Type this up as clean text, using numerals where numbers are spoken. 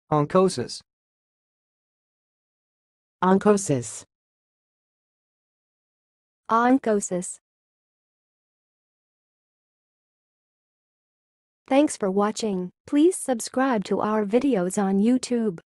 oncosis, oncosis, oncosis. Thanks for watching. Please subscribe to our videos on YouTube.